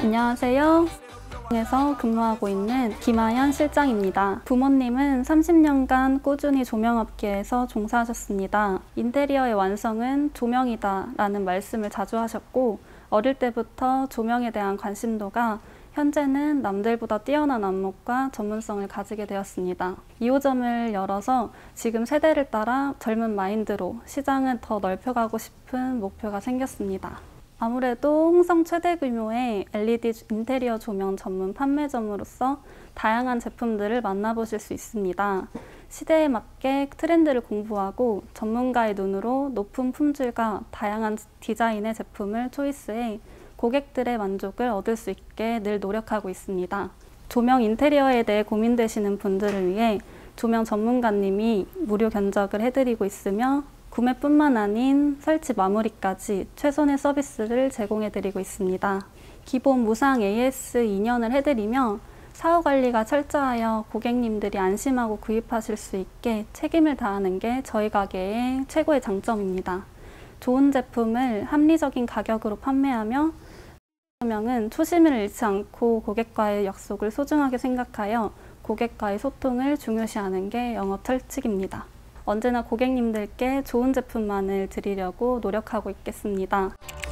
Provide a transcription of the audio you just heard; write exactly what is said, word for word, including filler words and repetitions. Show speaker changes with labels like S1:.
S1: 안녕하세요. 에서 근무하고 있는 김아연 실장입니다. 부모님은 삼십 년간 꾸준히 조명업계에서 종사하셨습니다. 인테리어의 완성은 조명이다 라는 말씀을 자주 하셨고, 어릴 때부터 조명에 대한 관심도가 현재는 남들보다 뛰어난 안목과 전문성을 가지게 되었습니다. 이 호점을 열어서 지금 세대를 따라 젊은 마인드로 시장을 더 넓혀가고 싶은 목표가 생겼습니다. 아무래도 홍성 최대 규모의 엘이디 인테리어 조명 전문 판매점으로서 다양한 제품들을 만나보실 수 있습니다. 시대에 맞게 트렌드를 공부하고 전문가의 눈으로 높은 품질과 다양한 디자인의 제품을 초이스해 고객들의 만족을 얻을 수 있게 늘 노력하고 있습니다. 조명 인테리어에 대해 고민되시는 분들을 위해 조명 전문가님이 무료 견적을 해드리고 있으며 구매뿐만 아닌 설치 마무리까지 최선의 서비스를 제공해드리고 있습니다. 기본 무상 에이에스 이 년을 해드리며 사후 관리가 철저하여 고객님들이 안심하고 구입하실 수 있게 책임을 다하는 게 저희 가게의 최고의 장점입니다. 좋은 제품을 합리적인 가격으로 판매하며 조명은 초심을 잃지 않고 고객과의 약속을 소중하게 생각하여 고객과의 소통을 중요시하는 게 영업 철칙입니다. 언제나 고객님들께 좋은 제품만을 드리려고 노력하고 있겠습니다.